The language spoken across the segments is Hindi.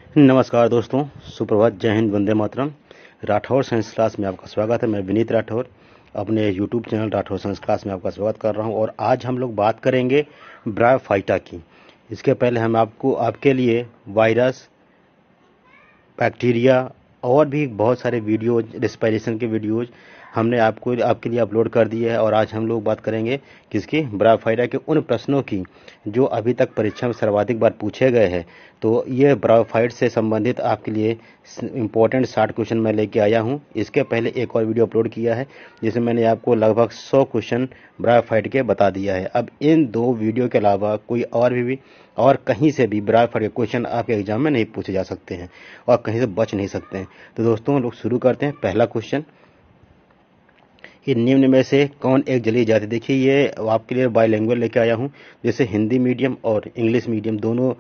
नमस्कार दोस्तों, सुप्रभात, जय हिंद, वंदे मातरम। राठौर साइंस क्लास में आपका स्वागत है। मैं विनीत राठौर अपने YouTube channel Rathore science class में आपका स्वागत कर रहा हूं और आज हम लोग बात करेंगे ब्रायोफाइटा की। इसके पहले हम आपके लिए वायरस, बैक्टीरिया और भी बहुत सारे वीडियोज, रेस्पिरेशन के वीडियोज हमने आपके लिए अपलोड कर दिए हैं और आज हम लोग बात करेंगे किसकी, ब्रायोफाइटा के उन प्रश्नों की जो अभी तक परीक्षा में सर्वाधिक बार पूछे गए हैं। तो ये ब्रायोफाइट से संबंधित आपके लिए इंपॉर्टेंट 60 क्वेश्चन मैं लेके आया हूँ। इसके पहले एक और वीडियो अपलोड किया है जिसमें मैंने आपको लगभग 100 क्वेश्चन ब्रायोफाइट के बता दिया है। अब इन दो वीडियो के अलावा कोई और कहीं से भी ब्रायोफाइट के क्वेश्चन आपके एग्जाम में नहीं पूछे जा सकते हैं और कहीं से बच नहीं सकते हैं। तो दोस्तों लोग शुरू करते हैं। पहला क्वेश्चन कि निम्न में से कौन एक जलीय जाति। देखिए ये आपके लिए बाइलिंगुअल लेके आया हूँ, जैसे हिंदी मीडियम और इंग्लिश मीडियम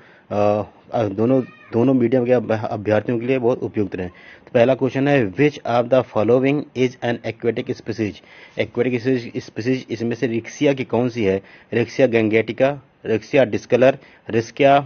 दोनों मीडियम के अभ्यर्थियों के लिए बहुत उपयुक्त रहे। तो पहला क्वेश्चन है, which of the following is an aquatic species. Aquatic species इसमें से रिक्सिया की कौन सी है? Riccia gangetica, Riccia discolor, Riccia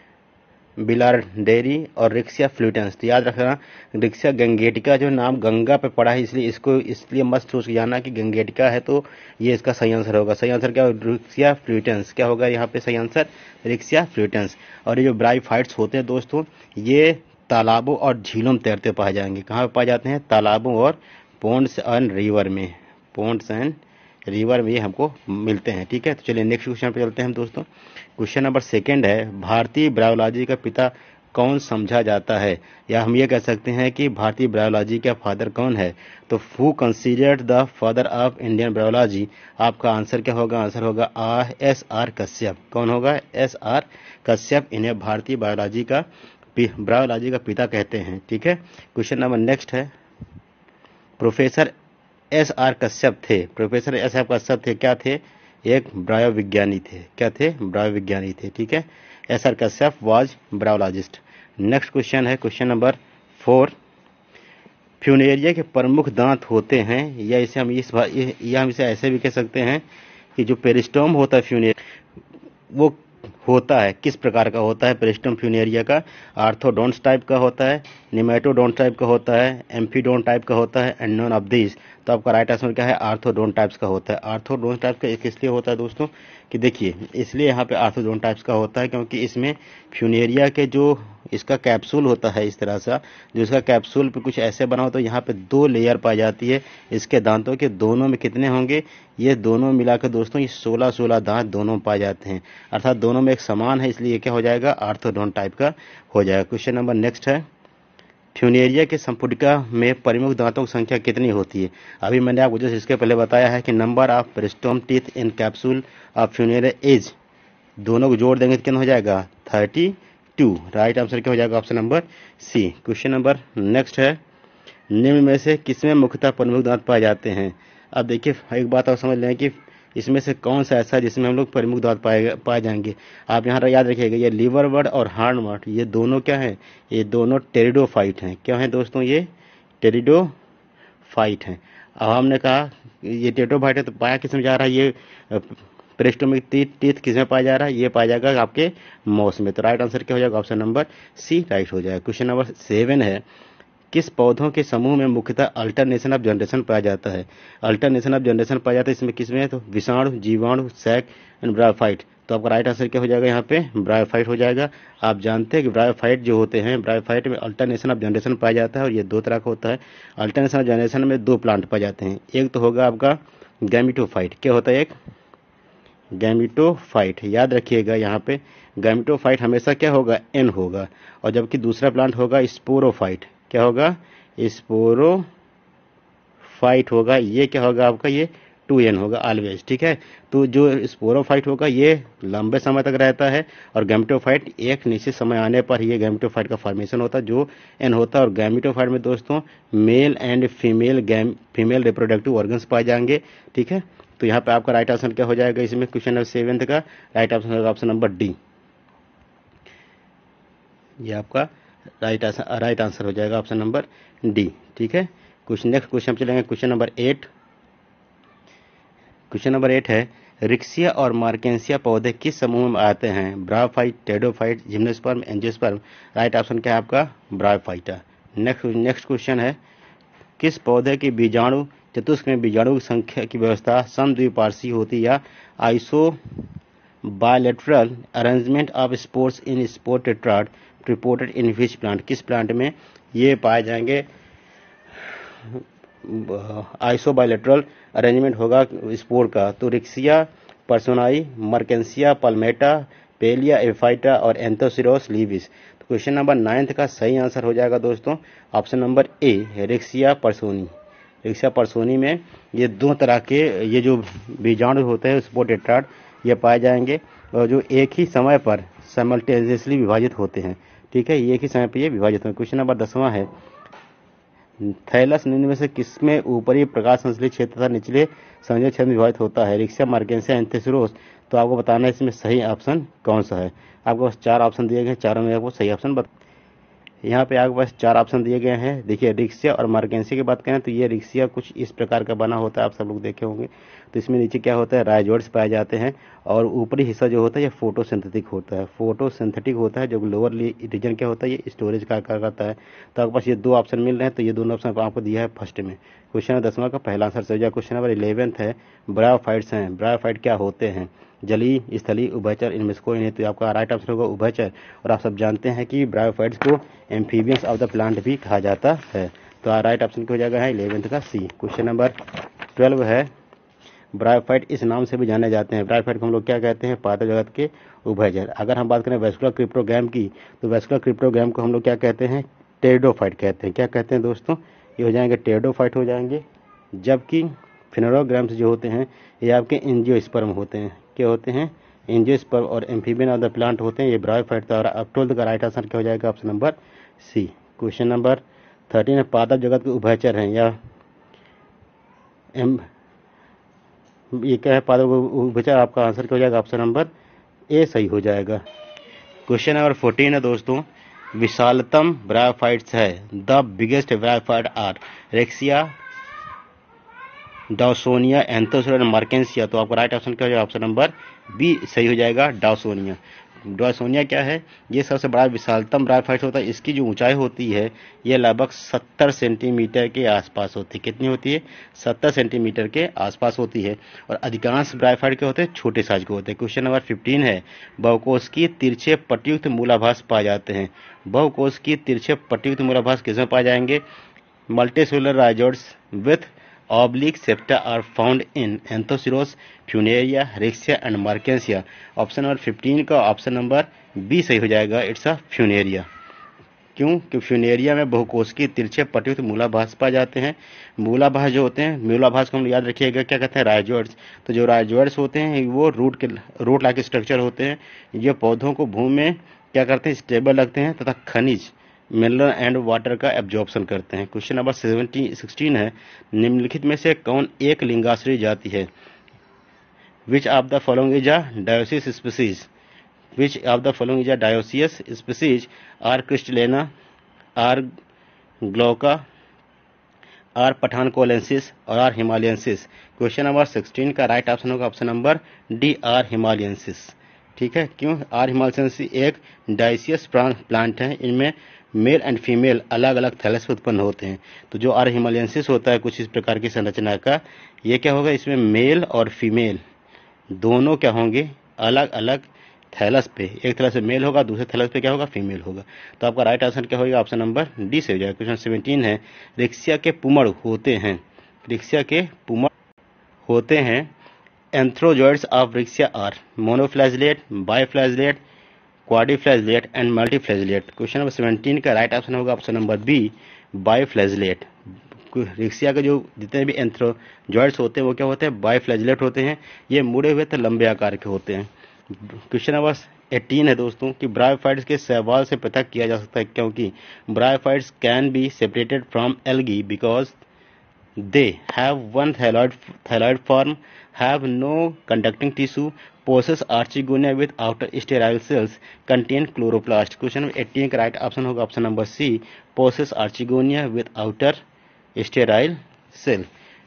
billardieri और रिक्सिया फ्लूटेंस। तो याद रखना, रिक्सिया गैंगेटिका जो नाम गंगा पे पड़ा है इसलिए मस्त सोच के जाना कि गैंगेटिका है, तो ये इसका सही आंसर होगा। सही आंसर क्या होगा? Riccia fluitans. क्या होगा यहाँ पे सही आंसर? रिक्सिया फ्लूटेंस। और ये जो ब्रायोफाइट्स होते हैं दोस्तों, ये तालाबों और झीलों में तैरते पाए जाएंगे। कहाँ पे पाए जाते हैं? तालाबों और पोन्ड्स एंड रिवर में। पोन्ड्स एंड रिवर में ये हमको मिलते हैं। ठीक है, तो चलिए नेक्स्ट क्वेश्चन पे चलते हैं हम दोस्तों। क्वेश्चन नंबर 2 है, भारतीय ब्रायोलॉजी का पिता कौन समझा जाता है? या हम ये कह सकते हैं कि भारतीय ब्रायोलॉजी का फादर कौन है? तो who considered the father of Indian bryology. आपका आंसर क्या होगा? आंसर होगा SR कश्यप। कौन होगा? SR कश्यप। इन्हें भारतीय ब्रायोलॉजी का पिता कहते हैं। ठीक है, क्वेश्चन नंबर नेक्स्ट है, प्रोफेसर SR कश्यप थे। प्रोफेसर SR कश्यप थे, क्या थे? एक ब्रायोविज्ञानी थे। क्या थे? ब्रायोविज्ञानी थे। ठीक है, SR Kashyap was bryologist. Next question है क्वेश्चन नंबर 4, फ्यूनेरिया के प्रमुख दांत होते हैं, या इसे हम हम इसे ऐसे भी कह सकते हैं कि जो पेरिस्टोम होता है फ्यूनेरिया, वो होता है किस प्रकार का होता है? पेरिस्टोम फ्यूनेरिया का आर्थोडोंट्स टाइप का होता है, निमेटोडोंट टाइप का होता है, एम्फीडोंट टाइप का होता है, एंड नॉन ऑफ दिस। तो आपका राइट आंसर क्या है? आर्थोडोंट टाइप्स का होता है। आर्थोडोंट टाइप का इसलिए होता है दोस्तों कि देखिए, इसलिए यहाँ पे आर्थोडोंट टाइप्स का होता है क्योंकि इसमें फ्यूनेरिया के जो इसका कैप्सूल होता है, इस तरह सा जो इसका कैप्सूल पे कुछ ऐसे बना हो, तो यहाँ पे 2 लेयर पाई जाती है इसके दांतों के। दोनों में कितने होंगे? ये दोनों मिलाकर दोस्तों ये 16 दांत दोनों पाए जाते हैं, अर्थात दोनों में एक समान है, इसलिए क्या हो जाएगा? आर्थोडोंट टाइप का हो जाएगा। क्वेश्चन नंबर नेक्स्ट है, फ्यूनेरिया के संपुटिका में प्रमुख दांतों की संख्या कितनी होती है? अभी मैंने आपको जैसे इसके पहले बताया है कि number of peristome teeth in capsule of Funaria is, दोनों को जोड़ देंगे तो कितना हो जाएगा? 32। राइट आंसर क्या हो जाएगा? Option number C. Question number next है, निम्न में से किसमें मुख्यतः प्रमुख दांत पाए जाते हैं? अब देखिए एक बात और समझ लें कि इसमें से कौन सा ऐसा है जिसमें हम लोग प्रमुख दांत पाए जाएंगे। आप यहाँ याद रखिएगा, ये लीवर वर्ड और हार्न वर्ड ये दोनों क्या है? ये दोनों टेरिडोफाइट हैं। क्या है दोस्तों? ये टेरिडोफाइट हैं। अब हमने कहा ये टेरिडोफाइट है, तो पाया किसमें जा रहा है? ये पेरिस्टोमिक टीथ किसमें पाया जा रहा है? ये पाया जाएगा आपके माउस में। तो राइट आंसर क्या हो जाएगा? ऑप्शन नंबर सी राइट हो जाएगा। क्वेश्चन नंबर 7 है, किस पौधों के समूह में मुख्यतः अल्टरनेशन ऑफ जनरेशन पाया जाता है? अल्टरनेशन ऑफ जनरेशन पाया जाता है इसमें किसमें? तो विषाणु, जीवाणु, सैक एंड ब्रायोफाइट। तो आपका राइट आंसर क्या हो जाएगा? यहाँ पे ब्रायोफाइट हो जाएगा। आप जानते हैं कि ब्रायोफाइट जो होते हैं, ब्रायोफाइट में अल्टरनेशन ऑफ जनरेशन पाया जाता है और ये 2 तरह का होता है। अल्टरनेशन ऑफ जनरेशन में 2 प्लांट पाए जाते हैं। एक तो होगा आपका गैमिटोफाइट। क्या होता है? एक गैमिटोफाइट। याद रखिएगा यहाँ पे गैमिटोफाइट हमेशा क्या होगा? एन होगा। और जबकि दूसरा प्लांट होगा स्पोरोफाइट। क्या होगा? स्पोरोफाइट होगा। ये क्या होगा आपका? ये 2n होगा ऑलवेज। ठीक है, तो जो स्पोरोफाइट होगा ये लंबे समय तक रहता है और गैमिटोफाइट एक निश्चित समय आने पर ये गैमिटोफाइट का फॉर्मेशन होता है जो एन होता है। और गैमिटोफाइट में दोस्तों male and female reproductive organs पाए जाएंगे। ठीक है, तो यहाँ पे आपका राइट आंसर क्या हो जाएगा? इसमें क्वेश्चन नंबर 7 का राइट आंसर होगा ऑप्शन नंबर डी। ये आपका राइट आंसर हो जाएगा ऑप्शन नंबर डी। ठीक है, कुछ नेक्स्ट क्वेश्चन चलेंगे। क्वेश्चन नंबर 8 है, रिक्सिया और मार्केंसिया पौधे किस समूह में आते हैं? Bryophyte, pteridophyte, gymnosperm, angiosperm. Right option क्या है आपका? ब्रायोफाइटा। नेक्स्ट क्वेश्चन है, किस पौधे की बीजाणु चतुष्क में बीजाणु की संख्या की व्यवस्था समद्विपार्श्वीय होती या isobilateral arrangement of spores in spore tetrad reported in which plant? किस प्लांट में ये पाए जाएंगे? आइसो बायलेटरल अरेंजमेंट होगा स्पोर का, तो Riccia personii, Marchantia palmata, Pellia epiphylla और एंथोसिरोस लीविस। तो क्वेश्चन नंबर 9 का सही आंसर हो जाएगा दोस्तों option number A, Riccia personii. Riccia personii में ये दो तरह के ये जो बीजाणु होते हैं स्पोर टेट्राड ये पाए जाएंगे और जो एक ही समय पर साइमल्टेनियसली विभाजित होते हैं। ठीक है, एक ही समय पर ये विभाजित होते हैं। क्वेश्चन नंबर 10वां है, थैलस निम्न में से किसमें ऊपरी प्रकाश संश्लेषित क्षेत्र तथा निचले संयोजक क्षेत्र में विभाजित होता है? Riccia, Marchantia, Anthoceros. तो आपको बताना है इसमें सही ऑप्शन कौन सा है। आपको 4 ऑप्शन दिए गए हैं, चारों में आपको सही ऑप्शन यहाँ पे आपके पास 4 ऑप्शन दिए गए हैं। देखिए, रिक्सिया और मार्केंसिया की बात करें तो ये रिक्सिया कुछ इस प्रकार का बना होता है, आप सब लोग देखे होंगे। तो इसमें नीचे क्या होता है? राइजोइड्स पाए जाते हैं और ऊपरी हिस्सा जो होता है ये फोटोसिंथेटिक होता है। फोटोसिंथेटिक होता है, जो लोअर रीजन क्या होता है ये स्टोरेज का कार्य करता है। तो आपके पास ये 2 ऑप्शन मिल रहे हैं, तो ये दोनों ऑप्शन आपको दिया है फर्स्ट में। क्वेश्चन 10वां का पहला आंसर सही हो जाएगा। क्वेश्चन नंबर 11 है, ब्रायोफाइट्स हैं। ब्रायोफाइट क्या होते हैं? जली, स्थली, उभयचर, इनमें से कोई नहीं। तो आपका राइट आंसर होगा उभयचर। और आप सब जानते हैं कि ब्रायोफाइट्स को एम्फीबियंस ऑफ द प्लांट भी कहा जाता है। तो राइट ऑप्शन क्या हो जाएगा है 11 का सी। क्वेश्चन नंबर 12 है, ब्रायोफाइट इस नाम से भी जाने जाते हैं। ब्रायोफाइट को हम लोग क्या कहते हैं? पादप जगत के उभयचर। अगर हम बात करें वेस्कुलर क्रिप्टोग्राम की, तो वेस्कुलर क्रिप्टोग्राम को हम लोग क्या कहते हैं? टेरिडोफाइट कहते हैं। क्या कहते हैं दोस्तों? ये हो जाएंगे टेरिडोफाइट हो जाएंगे। जबकि फिनोरोग्राम्स जो होते हैं ये आपके एंजियोस्पर्म होते हैं। क्या होते हैं? एंजियोस्पर्म और एम्फीबियन ऑफ द प्लांट होते हैं ये ब्रायोफाइट था। और 12 का राइट आंसर क्या हो जाएगा? Option number C. Question number 13 पादप जगत के उभयचर हैं या ये क्या है? पादप उभयचर। आपका आंसर क्या हो जाएगा? ऑप्शन नंबर ए सही हो जाएगा। क्वेश्चन नंबर 14 है दोस्तों, विशालतम ब्रायोफाइट्स है। The biggest bryophyte are Riccia, Dawsonia, Anthoceros, Marchantia. तो आपका राइट ऑप्शन क्या हो जाएगा? ऑप्शन नंबर बी सही हो जाएगा, डाउसोनिया। डाउसोनिया क्या है? ये सबसे बड़ा विशालतम ब्रायोफाइट होता है। इसकी जो ऊंचाई होती है ये लगभग 70 सेंटीमीटर के आसपास होती है। कितनी होती है? 70 सेंटीमीटर के आसपास होती है। और अधिकांश ब्रायोफाइट के होते हैं छोटे साइज के होते हैं। क्वेश्चन नंबर 15 है, बहुकोश की तिरछे पट्टीयुक्त मूलाभास पाए जाते हैं। बहुकोश की तिरछे पट्टीयुक्त मूलाभास किसमें पाए जाएंगे? Multicellular rhizoids with oblique septa are found in Anthoceros, Funaria, Rexia and Markensia। Option number 15 का ऑप्शन नंबर बी सही हो जाएगा, इट्स अ फ्यूनेरिया। क्यों? कि फ्यूनेरिया में बहुकोश की तिरछे पट्टीयुक्त मूलाभास पाए जाते हैं। मूलाभास जो होते हैं, मूलाभास को हम याद रखिएगा क्या कहते हैं? राइजोइड्स। तो जो राइजोइड्स होते हैं वो रूट लाइक स्ट्रक्चर होते हैं। ये पौधों को भूमि में क्या करते हैं? स्टेबल रखते हैं तथा खनिज, मिनरल एंड वाटर का एब्जॉर्प्शन करते हैं। क्वेश्चन नंबर 16 है, निम्नलिखित में से कौन एक लिंगाश्रयी जाति है? Which of the following is a dioecious species? Which of the following is a dioecious species? R crystallina, R glauca, R pathankotensis और आर हिमालयंसिस। क्वेश्चन नंबर 16 का राइट ऑप्शन होगा option number D, R himalayensis. ठीक है, क्यों? आर हिमालयंसिस एक डायोसियस प्लांट है। इनमें मेल एंड फीमेल अलग अलग थैलस पे उत्पन्न होते हैं। तो जो आर हिमालयंसिस होता है कुछ इस प्रकार की संरचना का, ये क्या होगा? इसमें मेल और फीमेल दोनों क्या होंगे? अलग अलग थैलस पे। एक थैलस पे मेल होगा, दूसरे थैलस पे क्या होगा? फीमेल होगा। तो आपका राइट आंसर क्या होगा? ऑप्शन नंबर डी से हो जाएगा। क्वेश्चन 17 है, रिक्सिया के पुमड़ होते हैं। रिक्सिया के पुमड़ होते हैं। Antherozoids of Riccia are monoflagellate, biflagellate, quadriflagellate and multiflagellate. Question number 17 का राइट ऑप्शन होगा option number B, biflagellate. Riccia के जो जितने भी एंथ्रोजॉइड्स होते हैं वो क्या होते हैं? बाइफ्लैजिलेट होते हैं। ये मुड़े हुए तो लंबे आकार के होते हैं। क्वेश्चन नंबर 18 है दोस्तों कि ब्रायोफाइट्स के शैवाल से पृथक किया जा सकता है क्योंकि bryophytes can be separated from algae because they have one thyroid form, have no conducting tissue, possess archegonia with outer sterile cells, contain chloroplast। Question number 18 का राइट ऑप्शन होगा option number C, possess archegonia with outer sterile cell।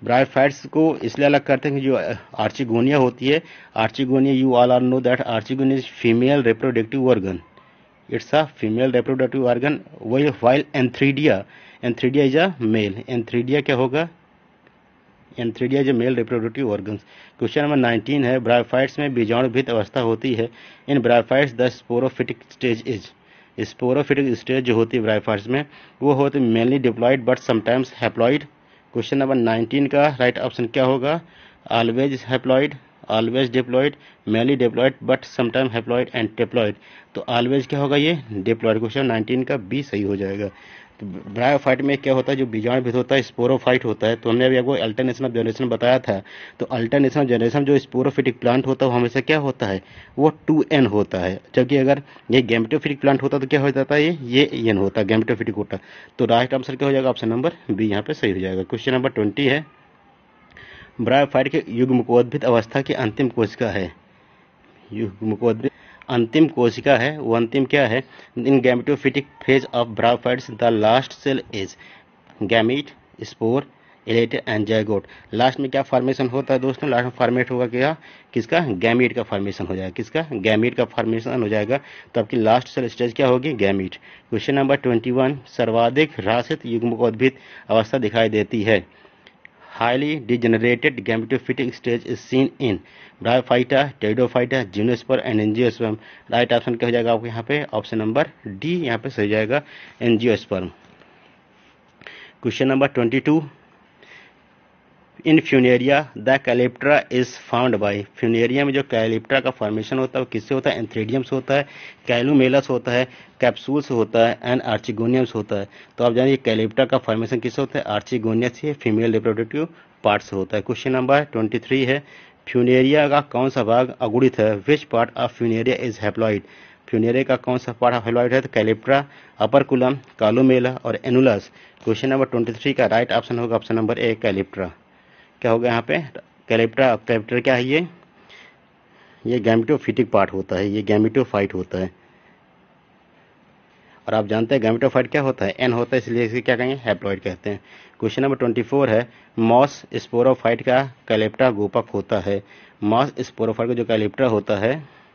Bryophytes को इसलिए अलग करते हैं कि जो आर्चिगोनिया होती है, archegonia, you all are know that archegonia is female reproductive organ, it's a female reproductive organ. वही while antheridia, antheridia is a male, antheridia क्या होगा, antheridia is a male reproductive organs. Question number 19 है, ब्रायोफाइट्स में बीजाणुभित अवस्था होती है, in bryophytes the sporophytic stage is, sporophytic stage जो होती है ब्रायोफाइट्स में वो होती है mainly diploid but sometimes haploid. Question number 19 का राइट ऑप्शन क्या होगा, always haploid, always diploid, mainly diploid but sometime haploid and diploid. तो ऑलवेज क्या होगा, ये डिप्लॉयड। क्वेश्चन 19 का बी सही हो जाएगा। तो ब्रायोफाइट में क्या होता है, जो बीजाणुभित होता है स्पोरोफाइट होता है। तो हमने अभी आपको अल्टरनेशन ऑफ जनरेशन बताया था। तो अल्टरनेशन ऑफ जनरेशन जो स्पोरोफिटिक प्लांट होता है वो हमेशा क्या होता है, वो 2n होता है। जबकि अगर ये गैमेटोफिटिक प्लांट होता तो क्या हो जाता है, ये n होता, गैमेटोफिटिक होता। तो राइट आंसर क्या हो जाएगा, ऑप्शन नंबर बी यहाँ पे सही हो जाएगा। क्वेश्चन नंबर 20 है, ब्रायोफाइट के युग्मकोद्भिद अवस्था की अंतिम कोशिका है, युग्मकोद्भिद अंतिम कोशिका है, वो अंतिम क्या है, in gametophytic phase of bryophytes the last cell is gamete, spore, elater and zygote. Last में क्या फॉर्मेशन होता है दोस्तों, लास्ट में फॉर्मेट होगा क्या, किसका, गैमीट का फॉर्मेशन हो जाएगा, किसका, गैमीट का फॉर्मेशन हो जाएगा। तो आपकी लास्ट सेल स्टेज क्या होगी, गैमीट। क्वेश्चन नंबर 21, सर्वाधिक ह्रासित युग्मकोद्भिद अवस्था दिखाई देती है, highly degenerated gametophytic stage is seen in Bryophyta, Pteridophyta, gymnosperm and angiosperm. Right option क्या हो जाएगा आपको यहाँ पे, ऑप्शन नंबर डी यहाँ पे सही जाएगा, angiosperm. Question number 22, in Funaria the calyptra is found by, Funaria में जो कैलिप्ट्रा का फॉर्मेशन होता है वो किससे होता है, एंथ्रेडियम से होता है, कैलुमेलस होता है, कैप्सूल से होता है एंड आर्चिगोनियम से होता है। तो आप जानिए कैलिप्ट्रा का फॉर्मेशन किससे होता है, आर्चिगोनिया से, फीमेल रिप्रोडक्टिव पार्ट से होता है। क्वेश्चन नंबर 23 है, फ्यूनेरिया का कौन सा भाग अगुणित है, which part of Funaria is haploid, Funaria का कौन सा पार्ट हैप्लॉइड है, तो कैलिप्ट्रा, अपरकुलम, कालुमेला और एनुलस। क्वेश्चन नंबर 23 का राइट ऑप्शन होगा ऑप्शन नंबर ए, कैलिप्ट्रा। क्या होगा यहाँ पे, कैलिप्ट्रा, कैलिप्टर क्या है, ये गैमेटोफिटिक पार्ट होता है, ये गैमेटोफाइट होता है। और आप जानते हैं गैमेटोफाइट क्या होता है, एन होता है, इसलिए इसे क्या कहेंगे, हैप्लॉइड कहते हैं। क्वेश्चन नंबर 24 है, मॉस स्पोरोफाइट का कैलिप्ट्रा गोपक होता है, मॉस स्पोरोफाइट का जो कैलिप्ट्रा होता है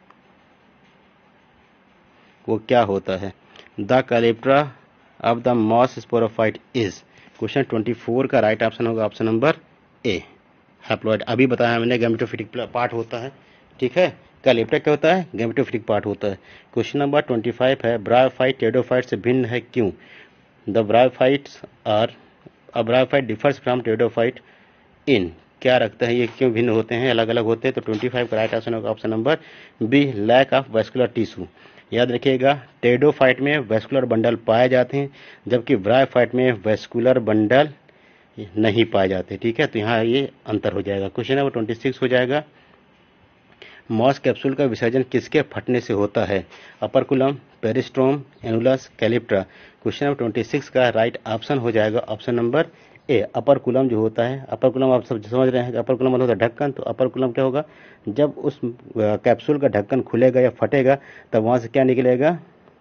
वो क्या होता है, the calyptra of the moss sporophyte is. Question 24 का राइट ऑप्शन होगा ऑप्शन नंबर ए, हैप्लॉइड। अभी बताया मैंने गैमेटोफिटिक पार्ट होता है, ठीक है। कैलिप्ट्रा क्या होता है, गैमेटोफिटिक पार्ट होता है। क्वेश्चन नंबर 25 है, ब्रायोफाइट टेरिडोफाइट से भिन्न है क्यों, the bryophytes are, a bryophyte differs from pteridophyte in, क्या रखता है, ये क्यों भिन्न होते हैं, अलग अलग होते हैं। तो 25 का राइट ऑप्शन होगा option number B, lack of vascular tissue. याद रखिएगा, टेरिडोफाइट में वेस्कुलर बंडल पाए जाते हैं, जबकि ब्रायोफाइट में वेस्कुलर बंडल नहीं पाए जाते, ठीक है। तो यहाँ ये अंतर हो जाएगा। क्वेश्चन नंबर 26 हो जाएगा, मॉस कैप्सूल का विसर्जन किसके फटने से होता है, operculum, peristome, annulus, calyptra. Question number 26 का राइट ऑप्शन हो जाएगा ऑप्शन नंबर ए, अपरकुलम जो होता है। अपरकुलम आप सब समझ रहे हैं कि अपरकुलम मतलब होता है ढक्कन। तो अपरकुलम क्या होगा, जब उस कैप्सूल का ढक्कन खुलेगा या फटेगा तब वहाँ से क्या निकलेगा,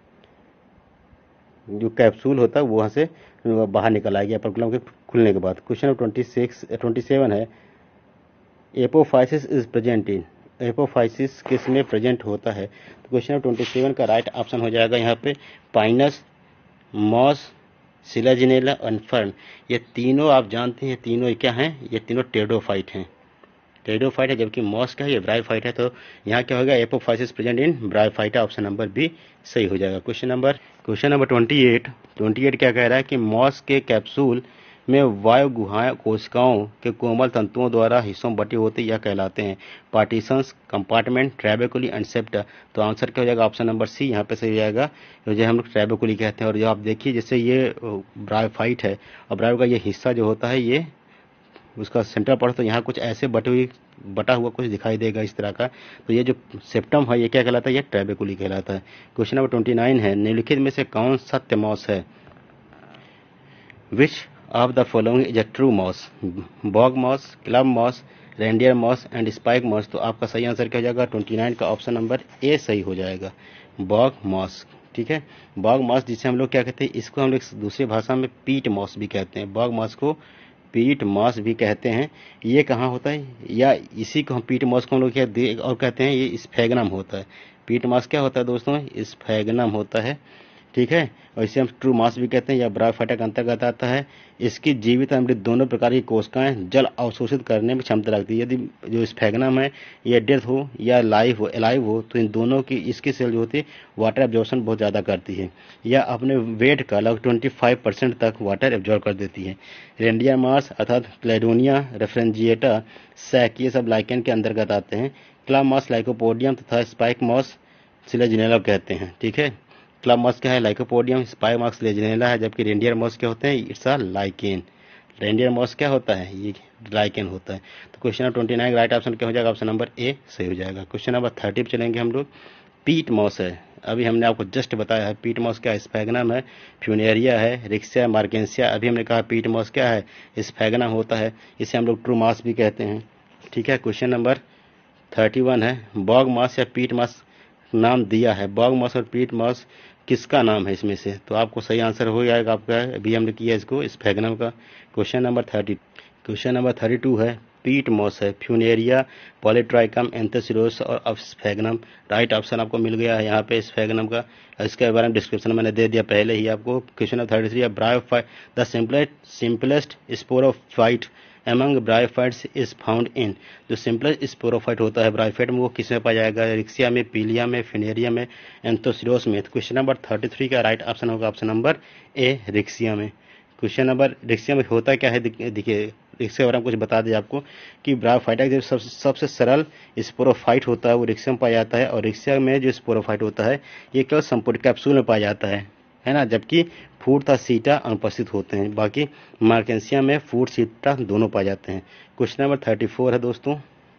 जो कैप्सूल होता है वो वहाँ से बाहर निकल आएगी अपरकुलम के खुलने के बाद। क्वेश्चन नंबर 27 है, apophysis is present in, apophysis किस में प्रेजेंट होता है। तो क्वेश्चन नंबर 27 का राइट ऑप्शन हो जाएगा यहाँ पे पाइनस, मॉस, सिलाजिनेला और फर्न। ये तीनों आप जानते हैं, तीनों क्या हैं, ये तीनों टेरिडोफाइट हैं, टेरिडोफाइट है, जबकि मॉस क्या है, ये ब्रायोफाइट है। तो यहाँ क्या होगा, apophysis present in Bryophyta, option number B सही हो जाएगा। क्वेश्चन नंबर 28 क्या कह रहा है कि मॉस के कैप्सूल में वायु गुहाएं कोशिकाओं के कोमल तंतुओं द्वारा हिस्सों में बटी होती या कहलाते हैं, partitions, compartment, trabeculae and septa. तो आंसर क्या हो जाएगा, ऑप्शन नंबर सी यहाँ पे सही हो जाएगा, जो हम लोग ट्रैबेकुली कहते हैं। और जो आप देखिए जैसे ये ब्रायोफाइट है और ब्रायो का ये हिस्सा जो होता है ये उसका सेंटर पार्ट, तो यहाँ कुछ ऐसे बटा हुआ कुछ दिखाई देगा इस तरह का। तो ये जो सेप्टम है ये क्या कहलाता है, ये ट्रैबेकुली कहलाता है। क्वेश्चन नंबर 29 है, निम्नलिखित में से कौन सत्य मॉस है, which of the following is a true moss, bog moss, club moss, reindeer moss and spike moss. तो आपका सही आंसर क्या हो जाएगा, 29 का ऑप्शन नंबर ए सही हो जाएगा, बॉग मॉस, ठीक है। बॉग मॉस जिसे हम लोग क्या कहते हैं, इसको हम लोग दूसरी भाषा में पीट मॉस भी कहते हैं, बॉग मॉस को पीट मॉस भी कहते हैं। ये कहाँ होता है, या इसी को हम पीट मॉस को हम लोग क्या और कहते हैं, ये स्फेगनम होता है। पीट मॉस क्या होता है दोस्तों, स्फेगनम होता है, ठीक है। और इसे हम ट्रू मास भी कहते हैं, या ब्रायोफाइटा के अंतर्गत आता है। इसकी जीवित और मृत दोनों प्रकार की कोशिकाएं जल अवशोषित करने में क्षमता रखती है। यदि जो स्फेगनम है ये डेथ हो या लाइव हो तो इन दोनों की इसकी सेल जो होती है वाटर एब्जॉर्प्शन बहुत ज़्यादा करती है, या अपने वेट का लगभग 25% तक वाटर एब्जॉर्ब कर देती है। रेंडियर मास अर्थात क्लेडोनिया, रेफ्रेंजिएटा, सैक, ये सब लाइकेन के अंतर्गत आते हैं। क्लब मास लाइकोपोडियम तथा स्पाइक मॉस सिलेजिनेला कहते हैं, ठीक है। क्लब मॉस क्या है, लाइकोपोडियम, स्पाइक मॉस लेजिनेला है, जबकि रेंडियर मॉस क्या होते हैं, it's a lichen. Reindeer moss क्या होता है, ये लाइकेन होता है। तो क्वेश्चन नंबर 29 राइट ऑप्शन क्या हो जाएगा, ऑप्शन नंबर ए सही हो जाएगा। क्वेश्चन नंबर 30 पे चलेंगे हम लोग। पीट मॉस है, अभी हमने आपको जस्ट बताया है पीट मॉस क्या है, स्फेगनम है, फ्यूनेरिया है, रिक्सिया, मार्केंसिया। अभी हमने कहा पीट मॉस क्या है, स्फेगनम होता है, इसे हम लोग ट्रू मॉस भी कहते हैं, ठीक है। क्वेश्चन नंबर 31 है, बॉग मॉस या पीट मॉस नाम दिया है। बॉग मॉस और पीट मॉस किसका नाम है इसमें से, तो आपको सही आंसर हो जाएगा आपका, अभी हमने किया इसको स्फेगनम का। क्वेश्चन नंबर 32 है, पीट मॉस है, फ्यूनेरिया, पॉलीट्राइकम, एंथोसिरोस और स्फेगनम। राइट ऑप्शन आपको मिल गया है यहाँ पे स्फेगनम का। इसके बारे में डिस्क्रिप्शन मैंने दे दिया पहले ही आपको। क्वेश्चन नंबर 33 है, bryophyte the simplest sporophyte among bryophytes is found in. जो सिंपलेस्ट स्पोरोफाइट होता है ब्रायोफाइट में, वो किस में पाया जाएगा, रिक्सिया में, पीलिया में, फिनेरिया में, एंथोसिरोस में। क्वेश्चन नंबर 33 का राइट ऑप्शन होगा ऑप्शन नंबर ए, रिक्सिया में। क्वेश्चन नंबर रिक्सिया में होता क्या है, देखिए रिक्सिया के बारे में कुछ बता दें आपको कि ब्रायोफाइटा जो सबसे सरल स्पोरोफाइट होता है वो रिक्सिया में पाया जाता है, और रिक्सिया में जो स्पोरोफाइट होता है ये केवल संपूर्ण कैप्सूल में पाया जाता है ना, जबकि फूड तथा सीटा अनुपस्थित होते हैं। बाकी मार्केंसिया में फूड सीटा दोनों पाए जाते हैं। क्वेश्चन नंबर 34 है दोस्तों,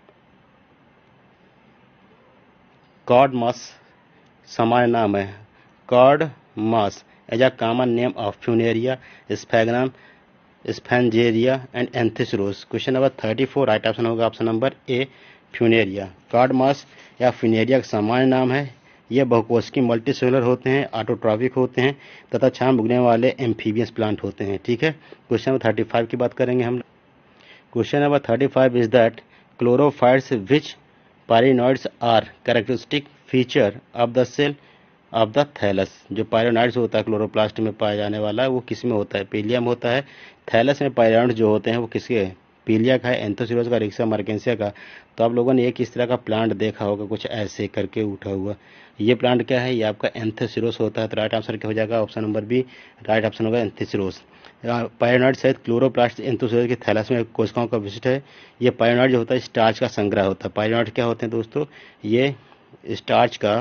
कॉड मॉस सामान्य नाम है, cord moss as a common name of Funaria, Sphagnum, sphengeria and Anthoceros. Question number 34 right option होगा option number A, Funaria. Cord moss या फ्यूनेरिया का सामान्य नाम है। ये बहुकोशिकीय मल्टीसेलुलर होते हैं, ऑटोट्रॉफिक होते हैं तथा छांव उगने वाले एम्फीबियस प्लांट होते हैं, ठीक है। क्वेश्चन नंबर 35 की बात करेंगे हम। Question number 35 is that chlorophytes which pyrenoids are characteristic feature of the cell of the thallus. जो पायरिनॉइड्स होता है क्लोरोप्लास्ट में पाया जाने वाला, वो किस में होता है, पीलिया में होता है। थैलस में पायरिनॉइड्स जो होते हैं वो किसके, पीलिया का है, एंथोसिरोस का, रिक्सिया, मार्केंसिया का। तो आप लोगों ने एक इस तरह का प्लांट देखा होगा कुछ ऐसे करके उठा हुआ, ये प्लांट क्या है, ये आपका एंथोसिरोस होता है। तो राइट आंसर क्या हो जाएगा, option number B, right option होगा एंथोसिरोस। पायरिनॉइड सहित क्लोरोप्लास्ट एंथोसिरोस के थैलस में कोशिकाओं का विशिष्ट है। ये पायरिनॉइड जो होता है स्टार्च का संग्रह होता है। पायरिनॉइड क्या होते हैं दोस्तों, ये स्टार्च का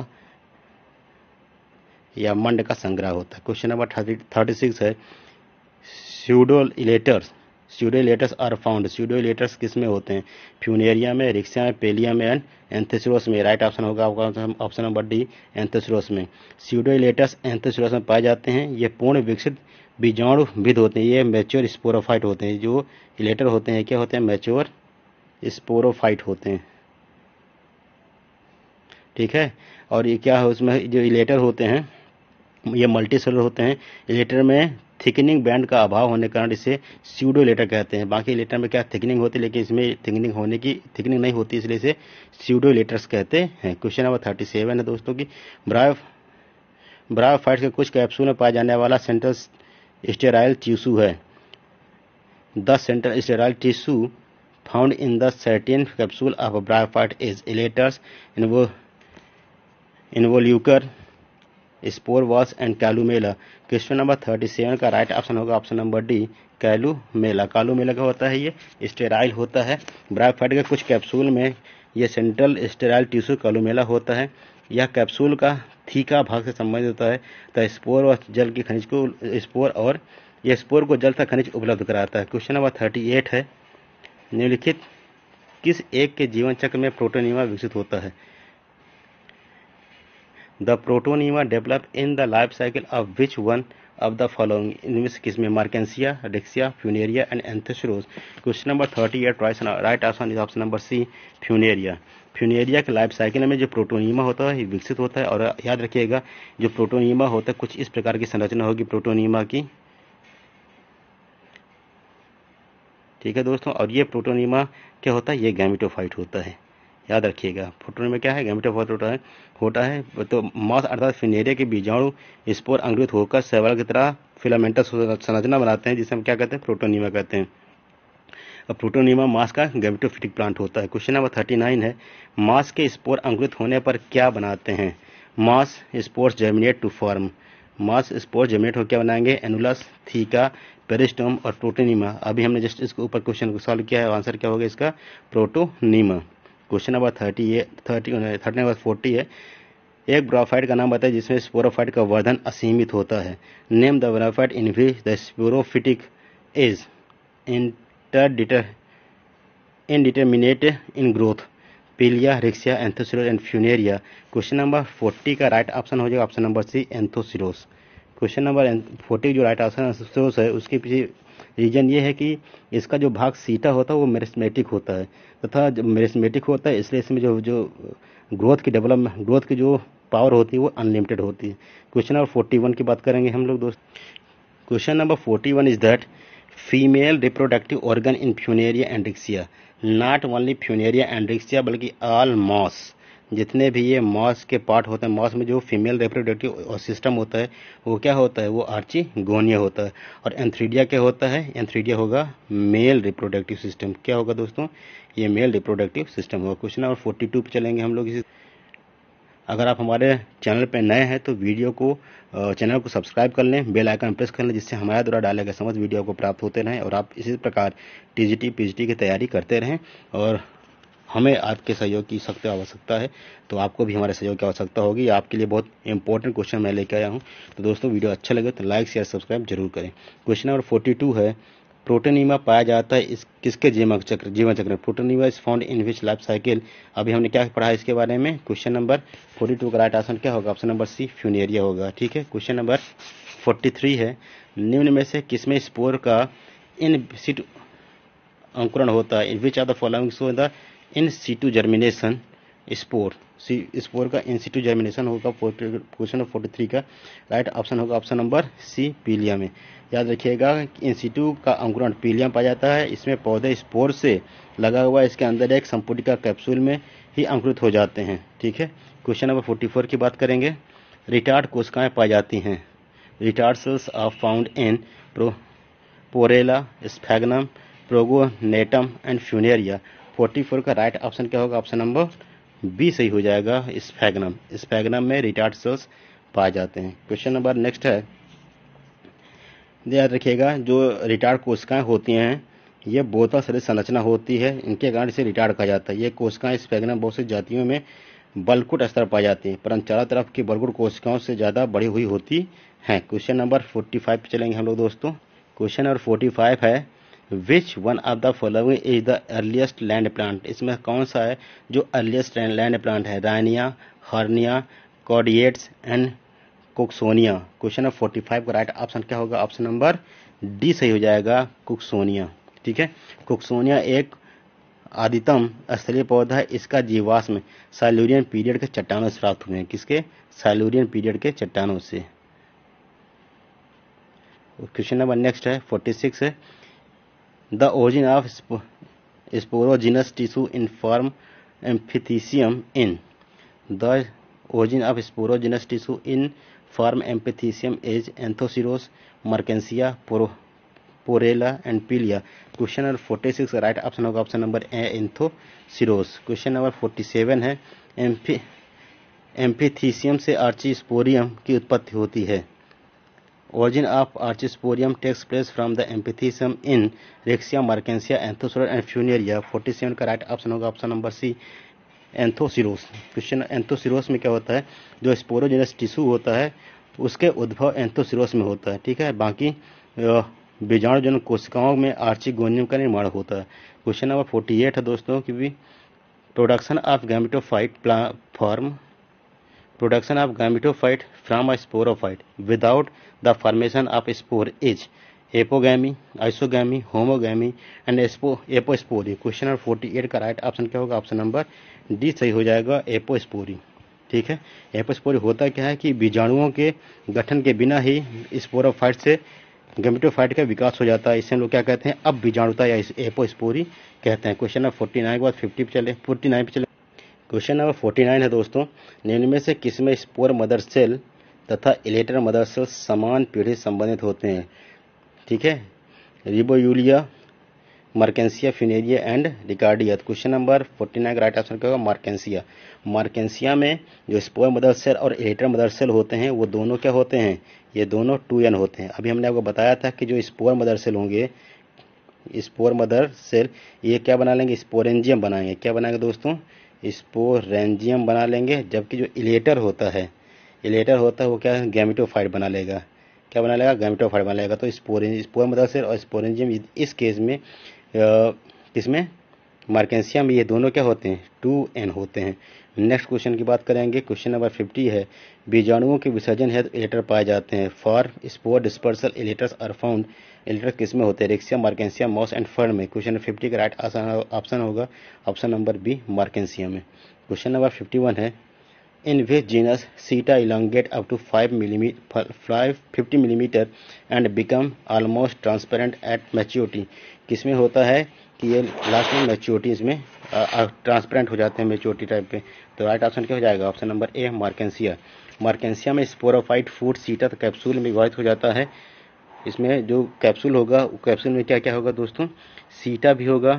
या मंड का संग्रह होता है। क्वेश्चन नंबर 36 है, स्यूडोइलेटर्स आर फाउंड। स्यूडोइलेटर्स किस में होते हैं, फ्यूनेरिया में, रिक्सिया में, पेलिया में एंड एंथोसिरोस में। राइट ऑप्शन होगा आपका ऑप्शन नंबर डी, एंथोसिरोस में। स्यूडोइलेटर्स एंथोसिरोस में पाए जाते हैं। ये पूर्ण विकसित बीजाणुविद होते हैं, ये मैच्योर स्पोरोफाइट होते हैं। जो इलेटर होते हैं क्या होते हैं, मैच्योर स्पोरोफाइट होते हैं, ठीक है। और ये क्या है, उसमें जो इलेटर होते हैं ये मल्टी सेलुलर होते हैं। इलेटर में थिकनिंग बैंड का अभाव होने के कारण इसे स्यूडो इलेटर कहते हैं। बाकी इलेटर में क्या थिकनिंग होती है, लेकिन इसमें थिकनिंग नहीं होती, इसलिए इसे स्यूडो इलेटर्स कहते हैं। क्वेश्चन नंबर 37 है दोस्तों की, ब्रायोफाइट्स के कुछ कैप्सूल में पाया जाने वाला सेंट्रल स्टेराइल टिश्यू है। The central sterile tissue found in the certain capsule of bryophyte is elaters, involucre, spore was and columella. Question number 37 का राइट ऑप्शन होगा option number D, columella. Columella का होता है, ये स्टेराइल होता है। ब्रायोफाइट के कुछ कैप्सूल में ये सेंट्रल स्टेराइल टिश्यू कैलुमेला होता है। यह कैप्सूल का थीका भाग से संबंधित होता है। तो स्पोर और जल की खनिज को स्पोर को जल तक खनिज उपलब्ध कराता है। क्वेश्चन नंबर 38 है, निम्नलिखित किस एक के जीवन चक्र में प्रोटोनियमा विकसित होता है। The protonema develop in the life cycle of which one of the following. इनमें से किसमें, Marchantia, Riccia, Funaria and Anthoceros. Question number 38 right option is option number C, Funaria. Funaria के लाइफ साइकिल में जो प्रोटोनियमा होता है विकसित होता है। और याद रखिएगा जो प्रोटोनियमा होता है कुछ इस प्रकार की संरचना होगी प्रोटोनियमा की। ठीक है दोस्तों। और ये प्रोटोनीमा क्या होता है, ये गैमेटोफाइट होता है, याद रखिएगा। प्रोटोनीमा क्या है, गैमेटोफाइट होता है। तो मॉस अर्थात फिनेरिया के बीजाणु स्पोर अंकुरित होकर शैवाल की तरह फिलामेंटस संरचना बनाते हैं, जिसे हम क्या कहते हैं, प्रोटोनीमा कहते हैं। अब प्रोटोनीमा मास का गैमेटोफिटिक प्लांट होता है। क्वेश्चन नंबर 39 है, मास के स्पोर अंकुरित होने पर क्या बनाते हैं। Moss spores germinate to form, moss spore germinate हो क्या बनाएंगे, एनुलस, थीका, पेरिस्टोम और प्रोटोनीमा। अभी हमने जस्ट इसके ऊपर क्वेश्चन को सॉल्व किया है, आंसर क्या होगा इसका, प्रोटोनीमा। क्वेश्चन नंबर 40 है, एक ब्राफाइट का नाम बताए जिसमें स्पोरोफाइट का वर्धन असीमित होता है। Name the bryophyte in which the sporophytic is indeterminate in growth, Pellia, Riccia, Anthoceros and Funaria. Question number 40 का राइट ऑप्शन हो जाएगा option number C, Anthoceros. Question number 40 जो राइट ऑप्शन एंथोसिरोस है, उसके पीछे रीजन ये है कि इसका जो भाग सीटा होता है वो मेरिस्मेटिक होता है, तथा जब मेरिस्मेटिक होता है इसलिए इसमें जो ग्रोथ की जो पावर होती है वो अनलिमिटेड होती है। क्वेश्चन नंबर 41 की बात करेंगे हम लोग दोस्त। Question number 41 is that female reproductive organ in Funaria and Riccia, not only Funaria and Riccia बल्कि ऑल मॉस, जितने भी ये मॉस के पार्ट होते हैं, मॉस में जो फीमेल रिप्रोडक्टिव सिस्टम होता है वो क्या होता है, वो आर्चिगोनिया होता है। और एंथ्रीडिया क्या होता है, एंथ्रीडिया होगा मेल रिप्रोडक्टिव सिस्टम। क्या होगा दोस्तों, ये मेल रिप्रोडक्टिव सिस्टम होगा। क्वेश्चन नंबर 42 पे चलेंगे हम लोग। अगर आप हमारे चैनल पर नए हैं तो चैनल को सब्सक्राइब कर लें, बेल आइकन प्रेस कर लें, जिससे हमारे द्वारा डाले गए समस्त वीडियो को प्राप्त होते रहें और आप इसी प्रकार टीजीटी पीजीटी की तैयारी करते रहें। और हमें आपके सहयोग की सख्त आवश्यकता है, तो आपको भी हमारे सहयोग की आवश्यकता होगी। आपके लिए बहुत इंपॉर्टेंट क्वेश्चन मैं लेकर आया हूँ। तो दोस्तों वीडियो अच्छा लगे तो लाइक शेयर सब्सक्राइब जरूर करें। क्वेश्चन नंबर 42 है, प्रोटोनीमा पाया जाता है इस किसके जीवन चक्र। Protonema is found in which life cycle. अभी हमने क्या पढ़ा है इसके बारे में। क्वेश्चन नंबर 42 का राइट आंसर क्या होगा, ऑप्शन नंबर सी, फ्यूनेरिया होगा। ठीक है। क्वेश्चन नंबर 43 है, निम्न में से किसमें स्पोर का इन सिटू अंकुरण होता है। Which are the following show the in situ germination spore का इन सिटू जर्मिनेशन होगा। क्वेश्चन नंबर 43 का राइट ऑप्शन होगा ऑप्शन नंबर सी, पीलिया में। याद रखिएगा इन सिटू का अंकुरण पीलिया में पाया जाता है। इसमें पौधे स्पोर से लगा हुआ है, इसके अंदर एक संपुटिका कैप्सूल में ही अंकुरित हो जाते हैं। ठीक है। क्वेश्चन नंबर 44 की बात करेंगे, रिटार्ड कोशिकाएं पाई जाती हैं। Retort cells are found in Porella, Sphagnum, Pogonatum and Funaria. 44 का राइट ऑप्शन क्या होगा, ऑप्शन नंबर बी सही हो जाएगा, स्फैग्नम में रिटार्ड सेल्स पाए जाते हैं। क्वेश्चन नंबर नेक्स्ट है, याद रखिएगा जो रिटार्ड कोशिकाएं होती हैं ये बोतल सदृश संरचना होती है, इनके कारण इसे रिटार्ड कहा जाता है। ये कोशिकाएं स्फैग्नम बहुत सी जातियों में बलकुट स्तर पाई जाती हैं, परंतु चारों तरफ की बलकुट कोशिकाओं से ज़्यादा बड़ी हुई होती हैं। क्वेश्चन नंबर 45 पे चलेंगे हम लोग दोस्तों। क्वेश्चन नंबर 45 है, which one of the following is the earliest land plant. इसमें कौन सा है जो अर्लीस्ट लैंड प्लांट है, Rhynia, hernia, cordaites and Cooksonia. Question number 45 का राइट ऑप्शन क्या होगा, ऑप्शन नंबर डी सही हो जाएगा, कुक्सोनिया। ठीक है। कुक्सोनिया एक आदितम स्थलीय पौधा है, इसका जीवाश्म साइलूरियन पीरियड के चट्टानों से प्राप्त हुए हैं। किसके, साइलूरियन पीरियड के चट्टानों से। क्वेश्चन नंबर नेक्स्ट है 46 है, the origin of sporogenous tissue in form amphithecium in. The origin of sporogenous tissue in form epithelium is anthocyrus, mercansia, porella and pilia. Question number 46 का राइट ऑप्शन होगा option number A, Anthoceros. Question number 47 है, एम्फिथीसियम से आर्चिस्पोरियम की उत्पत्ति होती है। origin of archisporium takes place from the epithelium in Rexia, mercansia, anthocyrus and funaria। 47 का राइट ऑप्शन होगा option number C, Anthoceros. Question Anthoceros में क्या होता है, जो स्पोरोजेनस टिश्यू होता है उसके उद्भव एंथोसिरोस में होता है। ठीक है। बाकी बीजाणुजनक कोशिकाओं में आर्चिगोनियम का निर्माण होता है। क्वेश्चन नंबर 48 है दोस्तों कि भी production of gametophyte from a sporophyte without the formation of spore is apogamy, isogamy, homogamy and apospory. Question number 48 का राइट ऑप्शन क्या होगा, ऑप्शन नंबर डी सही हो जाएगा, एपोस्पोरी। ठीक है। एपोस्पोरी होता क्या है कि बीजाणुओं के गठन के बिना ही स्पोरोफाइट से गैमेटोफाइट का विकास हो जाता है। इसे हम लोग क्या कहते हैं, अब बीजाणुता या एपोस्पोरी कहते हैं। क्वेश्चन नंबर 49 के बाद 49 पे चले। क्वेश्चन नंबर 49 है दोस्तों, निम्न में से किसमें स्पोर मदर सेल तथा इलेटर मदर सेल समान पीढ़ी संबंधित होते हैं? ठीक है, Reboulia, Marchantia, Funaria and Riccardia. Question number 49 का राइट आंसर क्या होगा? मार्केंसिया। मार्केंसिया में जो स्पोर मदर सेल और इलेटर मदर सेल होते हैं वो दोनों क्या होते हैं? ये दोनों 2n होते हैं। अभी हमने आपको बताया था कि जो स्पोर मदर सेल होंगे, स्पोर मदर सेल ये क्या बना लेंगे? स्पोरेंजियम बनाएंगे। क्या बनाएंगे दोस्तों? स्पोरेंजियम बना लेंगे। जबकि जो इलेटर होता है वो क्या है? गैमेटोफाइट बना लेगा। क्या बना लेगा? गैमेटोफाइट बना लेगा। तो स्पोर मदर सेल और स्पोरेंजियम इस केस में किसमें? मार्केंसिया में ये दोनों क्या होते हैं? 2n होते हैं। नेक्स्ट क्वेश्चन की बात करेंगे। क्वेश्चन नंबर 50 है, बीजाणुओं के विसर्जन हेतु इलेटर पाए जाते हैं। For spore dispersal elaters are found. Elater किसमें होते हैं? Riccia, Marchantia, moss and fern में। क्वेश्चन नंबर 50 का राइट ऑप्शन होगा ऑप्शन नंबर बी, मार्केंसिया में। क्वेश्चन नंबर 51 है, in which genus Seta elongate up to 50 millimeter and become almost transparent at maturity। किसमें होता है कि ये लास्ट में मैच्योरिटी इसमें ट्रांसपेरेंट हो जाते हैं मैच्योरिटी टाइप पे? तो राइट ऑप्शन क्या हो जाएगा? ऑप्शन नंबर ए, मार्केंसिया। मार्केंसिया में स्पोरोफाइट फूड सीटा कैप्सूल में विभाजित हो जाता है। इसमें जो कैप्सूल होगा, कैप्सूल में क्या क्या होगा दोस्तों? सीटा भी होगा,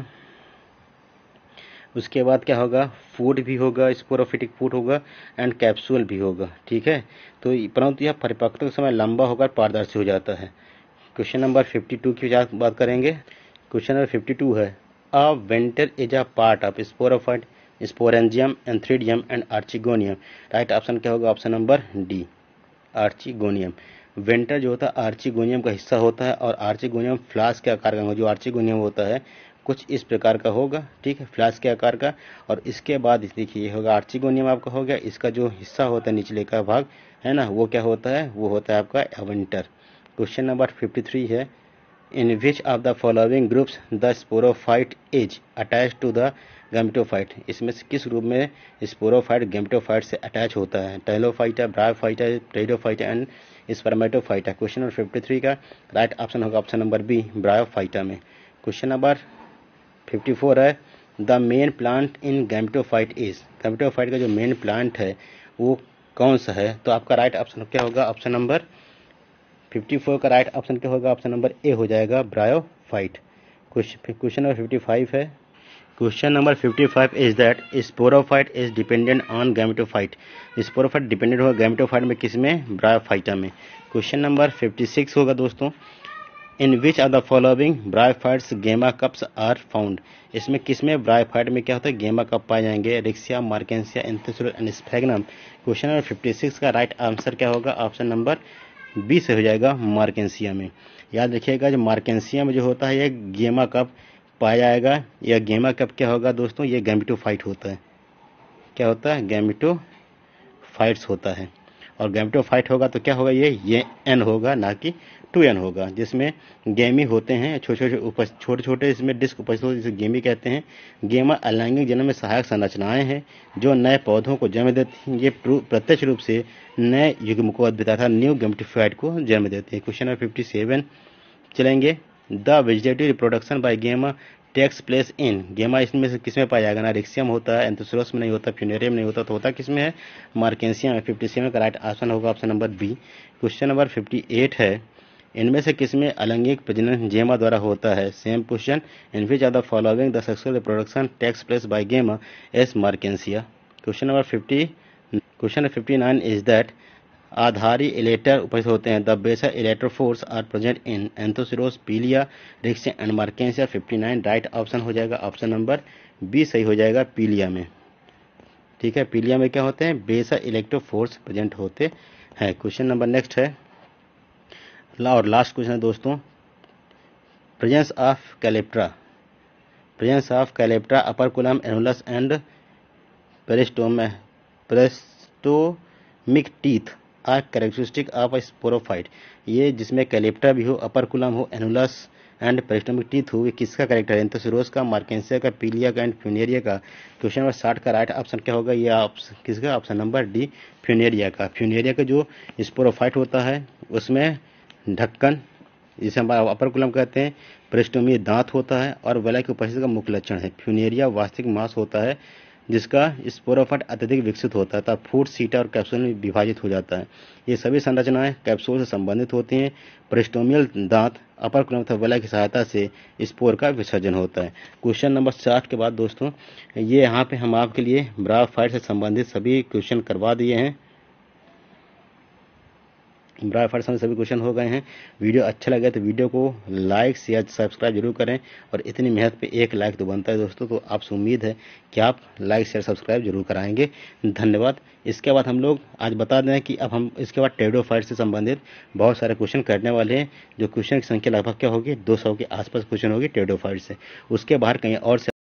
उसके बाद क्या होगा? फूड भी होगा, स्पोरोफिटिक फूड होगा एंड कैप्सूल भी होगा। ठीक है, तो परंतु यह परिपक्वता का समय लंबा होकर पारदर्शी हो जाता है। क्वेश्चन नंबर 52 की बात करेंगे। क्वेश्चन नंबर 52 है, a venter is a part of sporophyte, sporangium, antheridium and archegonium. Right option क्या होगा? Option number D, archegonium. Venter जो होता है आर्चिगोनियम का हिस्सा होता है और आर्चिगोनियम फ्लास्क के आकार का होगा। जो आर्चिगोनियम होता है कुछ इस प्रकार का होगा, ठीक है, फ्लास्क के आकार का। और इसके बाद देखिए ये होगा आर्चिगोनियम आपका हो गया। इसका जो हिस्सा होता है निचले का भाग है ना, वो क्या होता है? वो होता है आपका एवेंटर। क्वेश्चन नंबर 53 है, in which of the following groups the sporophyte is attach to the gametophyte. इसमें से किस ग्रुप में स्पोरोफाइट गैमेटोफाइट से अटैच होता है? Thallophyta, Bryophyta, Pteridophyta and Spermatophyta. Question number 53 का राइट ऑप्शन होगा ऑप्शन नंबर बी, ब्रायोफाइटा में। क्वेश्चन नंबर 54 है, the main plant in gametophyte is. Gametophyte का जो मेन प्लांट है वो कौन सा है? तो आपका राइट ऑप्शन क्या होगा? ऑप्शन नंबर 54 का राइट ऑप्शन क्या होगा? ऑप्शन नंबर ए हो जाएगा, ब्रायोफाइट। क्वेश्चन नंबर 55 है, question number 55 is that sporophyte is dependent on gametophyte. Sporophyte dependent होगा गैमेटोफाइट में, किसमें? ब्रायोफाइटा में। क्वेश्चन नंबर 56 होगा दोस्तों, in which of the following bryophytes gemma cups are found. इसमें किसमें ब्रायोफाइट में क्या होता है? गेमा कप पाए जाएंगे। Riccia, Marchantia, Anthoceros and Sphagnum. Question number 56 का राइट आंसर क्या होगा? ऑप्शन नंबर बी से हो जाएगा, मार्केंसिया में। याद रखिएगा जो मार्केंसिया में जो होता है ये गेमा कप पाया जाएगा। यह गेमा कप क्या होगा दोस्तों? ये गैमेटोफाइट होता है। क्या होता है? गैमेटोफाइट्स होता है। और गैमेटोफाइट होगा तो क्या होगा? ये एन होगा, ना कि 2n होगा। जिसमें गेमी होते हैं छोटे छोटे इसमें डिस्क उपस्थित होते हैं, जिसे गेमी कहते हैं। गेमा अलैंगिक जन्म में सहायक संरचनाएं हैं जो नए पौधों को जन्म देती हैं। ये प्रत्यक्ष रूप से नए युग्म को अद्वितीय था न्यू गैमेटोफाइट को जन्म देते हैं। क्वेश्चन नंबर 57 चलेंगे, the vegetative reproduction by gemma takes place in. Gemma इसमें से किसमें पाया जाएगा? ना रिक्सियम होता है, एंथोसोरस में नहीं होता, फ्यूनेरियम नहीं होता, तो होता किसमें है? मार्केंसिया में। 57 का राइट ऑप्शन होगा option number B. Question number 58 है, इनमें से किसमें अलैंगिक प्रजनन गेमा द्वारा होता है? Same question, in which of the following the sexual reproduction takes place by gemma is Marchantia. Question number 59 is that आधारी इलेटर उपस्थित होते हैं। The basal electro force are present in Anthoceros, Pellia, Riccia and Marchantia. 59 right option हो जाएगा ऑप्शन नंबर बी सही हो जाएगा, पीलिया में। ठीक है, पीलिया में क्या होते हैं? बेसल इलेक्ट्रो फोर्स प्रेजेंट होते हैं। क्वेश्चन नंबर नेक्स्ट है और लास्ट क्वेश्चन है दोस्तों, presence of calyptra. Presence of calyptra operculum, annulus and peristomic teeth are characteristic of a sporophyte. ये जिसमें कैलेप्ट्रा भी हो, अपरकुलम हो, एनुलस एंड पेरिस्टोमिक टीथ हो, ये किसका कैरेक्टर है? एंथोसिरोस का, मार्केंसिया का, पीलिया का एंड फ्यूनेरिया का। क्वेश्चन नंबर 60 का राइट ऑप्शन क्या होगा? ये किसका? ऑप्शन नंबर डी, फ्यूनेरिया का। फ्यूनेरिया का जो स्पोरोफाइट होता है उसमें ढक्कन जिसे हम अपर कुलम कहते हैं। पृष्ठोमीय दांत होता है और वलय की उपस्थिति का मुख्य लक्षण है। फ्यूनेरिया वास्तविक मांस होता है जिसका स्पोरोफाइट अत्यधिक विकसित होता है तथा फूट, सीटा और कैप्सूल में विभाजित हो जाता है। ये सभी संरचनाएं कैप्सूल से संबंधित होती हैं। पृष्ठोमियल दांत अपर कुलम तथा वलय की सहायता से स्पोर का विसर्जन होता है। क्वेश्चन नंबर 60 के बाद दोस्तों ये यहाँ पे हम आपके लिए ब्रायोफाइट से संबंधित सभी क्वेश्चन करवा दिए हैं। ब्रायोफाइट से सभी क्वेश्चन हो गए हैं। वीडियो अच्छा लगे तो वीडियो को लाइक शेयर सब्सक्राइब जरूर करें और इतनी मेहनत पे एक लाइक तो बनता है दोस्तों, तो आपसे उम्मीद है कि आप लाइक शेयर सब्सक्राइब जरूर कराएंगे। धन्यवाद। इसके बाद हम लोग आज बता दें कि अब हम इसके बाद टेरिडोफाइट से संबंधित बहुत सारे क्वेश्चन करने वाले हैं, जो क्वेश्चन की संख्या लगभग क्या होगी 200 के आसपास क्वेश्चन होगी टेरिडोफाइट से। उसके बाहर कहीं और से